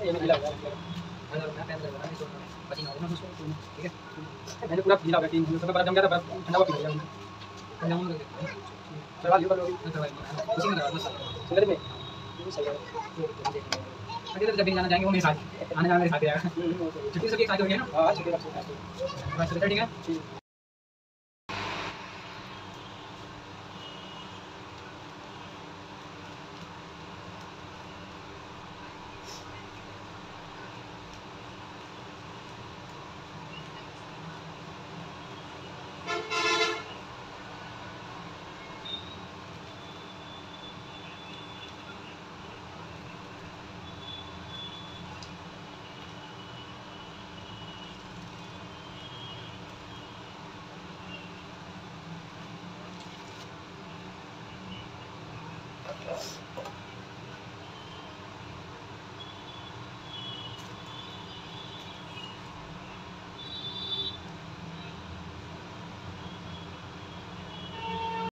ये भी गीला हो गया मैं पैन लगा इसको पसीना आ रहा है उसको ठीक है मैंने पूरा गीला हो गया टीम उसमें बर्फ जम गया था बर्फ ठंडा हुआ पी लिया हमने ठंडा होने लग गया करवा लियो करो उसी में करवा सिलेंडर में ये सही है अगर जब भी जाना जाएंगे वो मेरे साथ आने जाना मेरे साथ आएगा छुट्टी सबके साथ हो गया ना हां छुट्टी सबके साथ बस ठीक है